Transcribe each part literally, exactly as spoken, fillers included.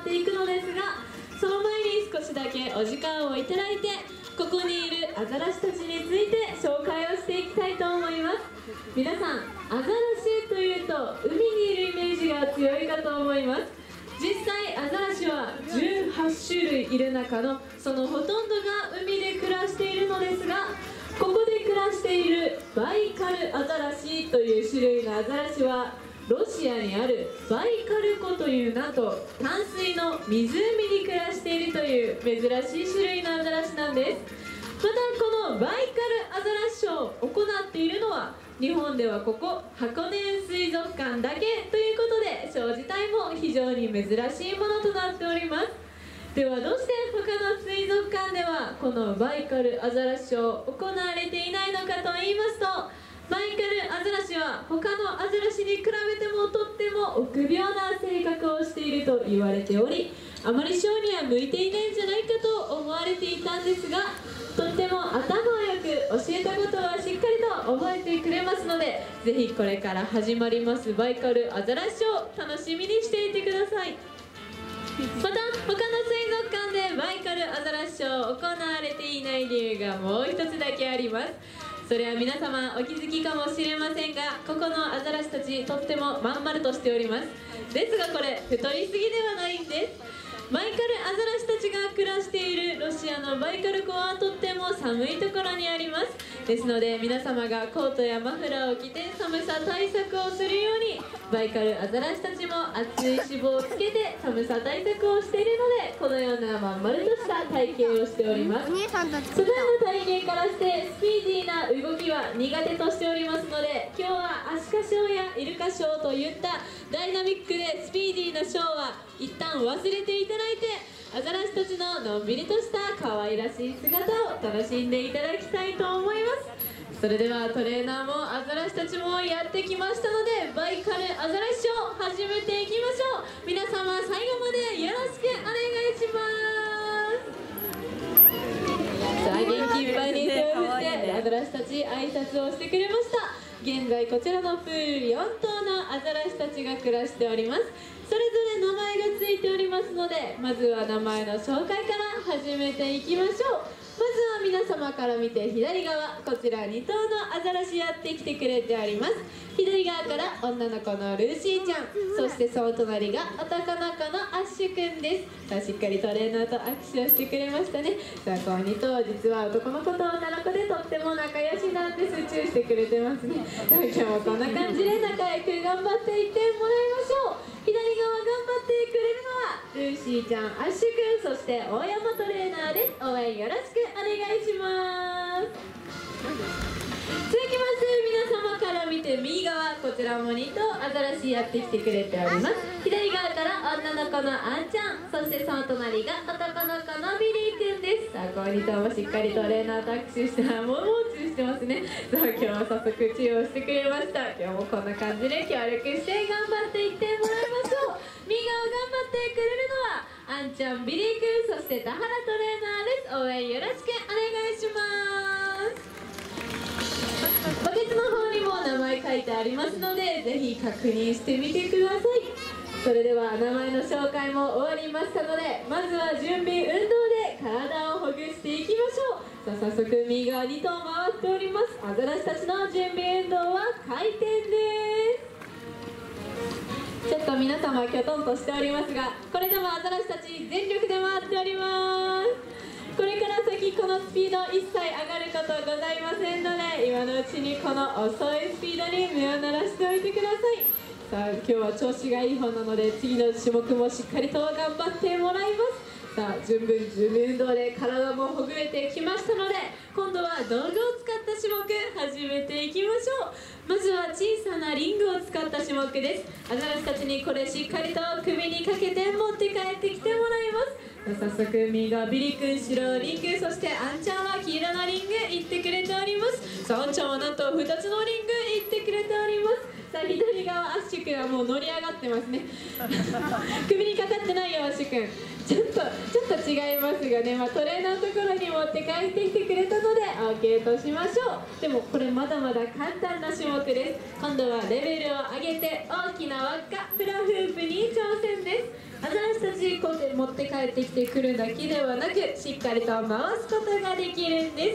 っていくのですが、その前に少しだけお時間をいただいて、ここにいるアザラシたちについて紹介をしていきたいと思います。皆さん、アザラシというと海にいるイメージが強いかと思います。実際アザラシはじゅうはちしゅるいいる中のそのほとんどが海で暮らしているのですが、ここで暮らしているバイカルアザラシという種類のアザラシは、ロシアにあるバイカル湖というなんと淡水の湖に暮らしているという珍しい種類のアザラシなんです。またこのバイカルアザラシショーを行っているのは、日本ではここ箱根水族館だけということで、ショー自体も非常に珍しいものとなっております。ではどうして他の水族館ではこのバイカルアザラシショー行われていないのかと言いますと、バイカルアザラシは他のアザラシに比べてもとっても臆病な性格をしていると言われており、あまりショーには向いていないんじゃないかと思われていたんですが、とっても頭をよく教えたことはしっかりと覚えてくれますので、ぜひこれから始まりますバイカルアザラシショー、楽しみにしていてください。また他の水族館でバイカルアザラシショー行われていない理由がもう一つだけあります。それは皆様お気づきかもしれませんが、ここのアザラシたちとってもまん丸としております。ですがこれ太りすぎではないんです。バイカルアザラシたちが暮らしているロシアのバイカル湖はとっても寒いところにあります。ですので皆様がコートやマフラーを着て寒さ対策をするように、バイカルアザラシたちも厚い脂肪をつけて寒さ対策をしているので、このようなまん丸とした体型をしております。素材の体型からしてスピーディーな動きは苦手としておりますので、今日はアシカショーやイルカショーといったダイナミックでスピーディーなショーは一旦忘れていただいて、アザラシたちののんびりとした可愛らしい姿を楽しんでいただきたいと思います。それではトレーナーもアザラシたちもやってきましたので、バイカルアザラシショー始めていきましょう。皆様最後までよろしくお願いします。さあ元気いっぱいに手を振ってアザラシたち挨拶をしてくれました。現在こちらのプールよんとうのアザラシたちが暮らしております。それぞれ名前がついておりますので、まずは名前の紹介から始めていきましょう。まずは皆様から見て左側、こちらにとうのアザラシやってきてくれております。左側から女の子のルーシーちゃん、そしてその隣が男の子のアッシュくんです。さあしっかりトレーナーと握手をしてくれましたね。さあこのにとう実は男の子と女の子でとっても仲良しなんです。チューしてくれてますね。今日もこんな感じで仲良く頑張っていってもらいましょう。左側頑張ってくれるのはルーシーちゃん、アッシュくん、そして大山トレーナーです。応援よろしくお願いします。続きまして皆様から見て右側、こちらもにとうアザラシやってきてくれております。左側から女の子のあんちゃん、そしてその隣が男の子のビリーくんです。さあこのにとうもしっかりトレーナーと握手してもうもうチューしてますね。さあ今日は早速チューをしてくれました。今日もこんな感じで協力して頑張っていってもらいましょう。右側頑張ってくれるのはあんちゃん、ビリーくん、そして田原トレーナーです。応援よろしくお願いします。バケツの方にも名前書いてありますので、ぜひ確認してみてください。それでは名前の紹介も終わりましたので、まずは準備運動で体をほぐしていきましょう。さあ早速右側にとう回っております。アザラシたちの準備運動は回転です。ちょっと皆様きょとんとしておりますが、これでもアザラシたち全力で回っております。これから先このスピード一切上がることございませんので、今のうちにこの遅いスピードに目を慣らしておいてください。さあ今日は調子がいい方なので、次の種目もしっかりと頑張ってもらいます。さあ十分準備運動で体もほぐれてきましたので、今度は道具を使った種目始めていきましょう。まずは小さなリングを使った種目です。アザラシたちにこれしっかりと首にかけて持って帰ってきてもらいます。早速右がビリ君白リング、そしてあんちゃんは黄色のリング行ってくれております。さああんちゃんはなんとふたつのリング行ってくれております。さあ左側アッシュ君はもう乗り上がってますね首にかかってないよアッシュ君、ちょっとちょっと違いますがね、まあ、トレーナーのところに持って帰ってきてくれたので オーケー としましょう。でもこれまだまだ簡単な種目です。今度はレベルを上げて大きな輪っかフラフープに挑戦です。 アザラシたちこうやって持って帰ってきてくるだけではなく、しっかりと回すことができるんです。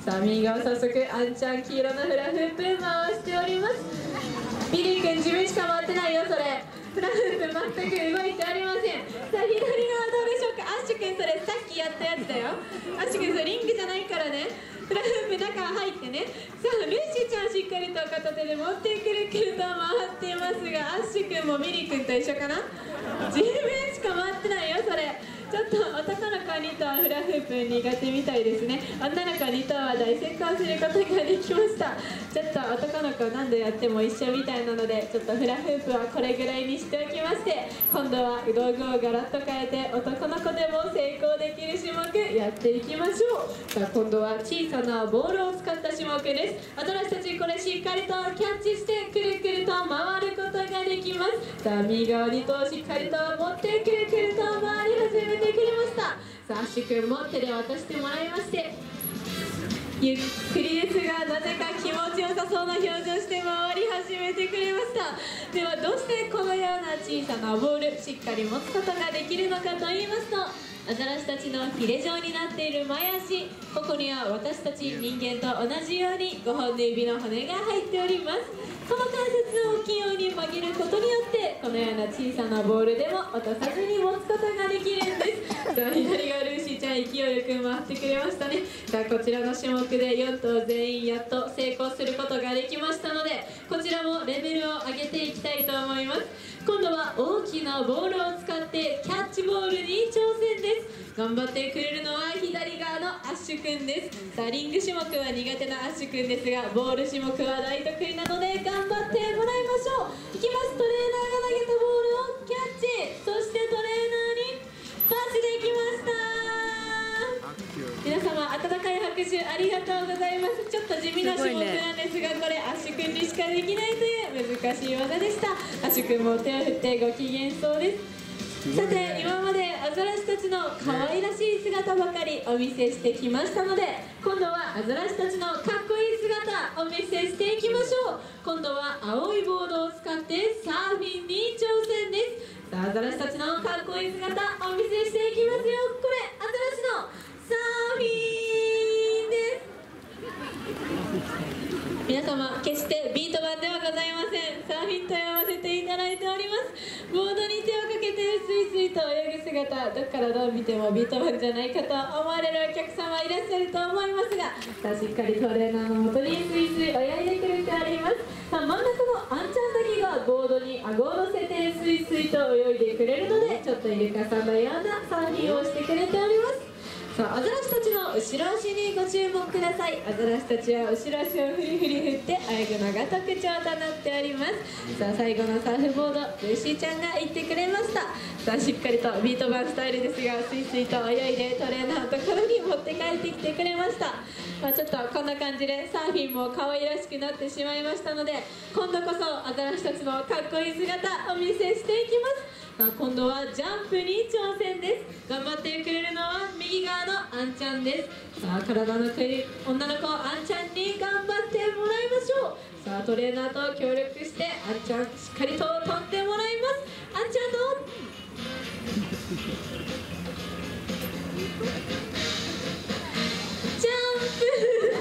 さあ右側、早速あんちゃん黄色のフラフープ回しております。ビリー君自分しか回ってないよ。それフラフープ全く動いておりません。さあ左側どうでしょうか。アッシュ君、それさっきやったやつだよ。アッシュ君、それリングじゃないからね。フラフープ中入ってね。さあルーシーちゃんしっかりと片手で持ってくるくると回っていますが、アッシュ君もビリー君と一緒かな。自分しか回ってないよ。それちょっと男の子にとはフラフープ苦手みたいですね。女の子にとは大成功することができました。ちょっと男の子何度やっても一緒みたいなので、ちょっとフラフープはこれぐらいにしておきまして、今度は道具をガラッと変えて男の子でも成功できる種目やっていきましょう。さあ今度は小さなボールを使った種目です。アザラシたちこれしっかりとキャッチしてくるくると回ることができます。さあ右側にとしっかりと持ってくるくると回り始めてくれました。さあアッシュ君も手で渡してもらいまして、ゆっくりですがなぜか気持ちよさそうな表情して回り始めてくれました。ではどうしてこのような小さなボールしっかり持つことができるのかと言いますと、アザラシたちのヒレ状になっている前足、ここには私たち人間と同じようにごほんの指の骨が入っております。この関節を器用に曲げることによって、このような小さなボールでも落とさずに持つことができるんです。さあ左側ルーシーちゃん勢いよく回ってくれましたね。さあこちらの種目でよん頭全員やっと成功することができましたので、こちらもレベルを上げていきたいと思います。今度は大きなボールを使ってキャッチボールに挑戦です。頑張ってくれるのは左側のアッシュくんです。さあリング種目は苦手なアッシュくんですが、ボール種目は大得意なので頑張ってもらいましょう。いきます。トレーナーが投げたボールをキャッチ、そしてトレーナーにパスできました。皆様温かい拍手ありがとうございます。ちょっと地味な種目なんですが、これアッシュくんにしかできないという難しい技でした。アッシュくんも手を振ってご機嫌そうです。さて今までアザラシたちの可愛らしい姿ばかりお見せしてきましたので、今度はアザラシたちのかっこいい姿お見せしていきましょう。今度は青いボードを使ってサーフィンに挑戦です。さあアザラシたちのかっこいい姿お見せしていきますよ。これアザラシのサーフィンです。皆様決してビート板ではございません。サーフィンと呼ばせていただいております。ボードに手をかけてスイスイと泳ぐ姿、どっからどう見てもビート板じゃないかと思われるお客様いらっしゃると思いますが、さあしっかりトレーナーのもとにスイスイ泳いでくれております。さあ真ん中のあんちゃんだけがボードに顎を乗せてスイスイと泳いでくれるので、ちょっとイルカさんのようなサーフィンをしてくれております。さあアザラシたちの後ろ足にご注目ください。アザラシたちは後ろ足をフリフリ振って泳ぐのが特徴となっております。さあ最後のサーフボードルーシーちゃんが行ってくれました。さあしっかりとビート板スタイルですが、スイスイと泳いでトレーナーのところに持って帰ってきてくれました。まあ、ちょっとこんな感じでサーフィンも可愛らしくなってしまいましたので、今度こそアザラシたちのかっこいい姿お見せしていきます。さあ今度はジャンプに挑戦です。頑張ってくれるのは右側のあんちゃんです。さあ体の軽い女の子あんちゃんに頑張ってもらいましょう。さあトレーナーと協力してあんちゃんしっかりと飛んでもらいます。あんちゃんのジャ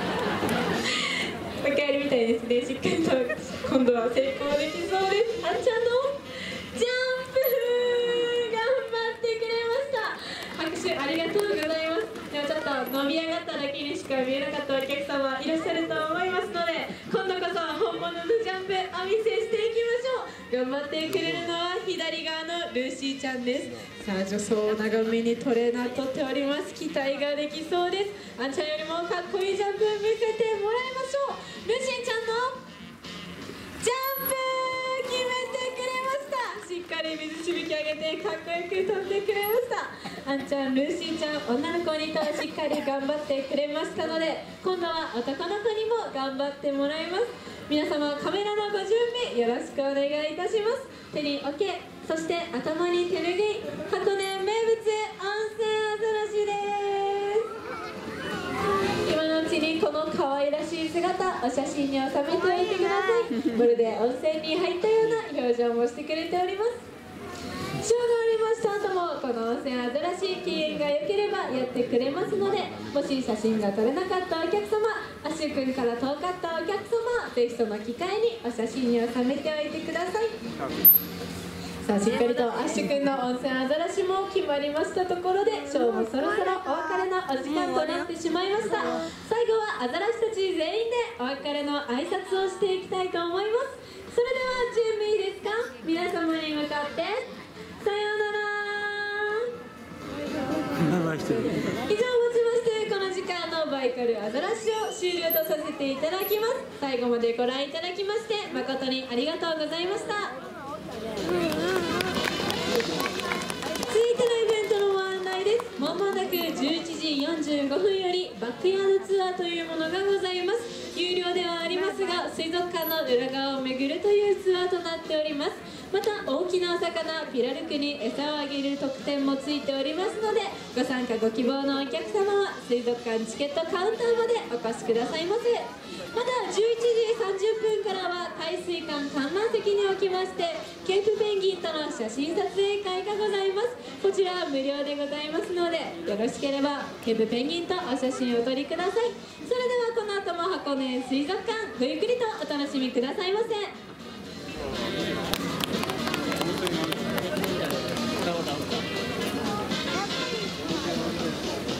ンプもう一回やるみたいですね。しっかりと今度は成功できそうです。あんちゃんのジャンプ頑張ってくれました。拍手ありがとうございます。でもちょっと伸び上がっただけにしか見えなかったお客様いらっしゃると思いますので、今度こそ本物のジャンプお見せしていきましょう。頑張ってくれるのは左側のルーシーちゃんです。さあ助走を長めにトレーナーとっております。期待ができそうです。あんちゃんよりもかっこいいジャンプ見せてもらいましょう。ルーシーちゃんのジャンプ決めてくれました。しっかり水しぶき上げてかっこよく飛んでくれました。あんちゃんルーシーちゃん女の子にとしっかり頑張ってくれましたので、今度は男の子にも頑張ってもらいます。皆様カメラのご準備よろしくお願いいたします。手におけ、そして頭に手ぬぐい、箱根名物温泉アザラシです。今のうちにこの可愛らしい姿お写真に収めておいてください。まるで温泉に入ったような表情もしてくれております。ショーが終わり泉アザラシ機嫌が良ければやってくれますので、もし写真が撮れなかったお客様、アッシュ君から遠かったお客様、ぜひその機会にお写真に収めておいてください。さあ、しっかりとアッシュ君の温泉アザラシも決まりましたところで、ショーもそろそろお別れのお時間となってしまいました。最後はアザラシたち全員でお別れの挨拶をしていきたいと思います。それでは準備いいですか？皆様に向かってさようなら。以上をもちましてこの時間のバイカルアザラシを終了とさせていただきます。最後までご覧いただきまして誠にありがとうございました。続いてのイベントのご案内です。まもなくじゅういちじよんじゅうごふんよりバックヤードツアーというものがございます。有料ではありますが、水族館の裏側を巡るというツアーとなっております。また大きなお魚ピラルクに餌をあげる特典もついておりますので、ご参加ご希望のお客様は水族館チケットカウンターまでお越しくださいませ。またじゅういちじさんじゅっぷんからは海水館観覧席におきましてケープペンギンとの写真撮影会がございます。こちらは無料でございますので、よろしければケープペンギンとお写真をお撮りください。それではこの後も箱根水族館ごゆっくりとお楽しみくださいませ。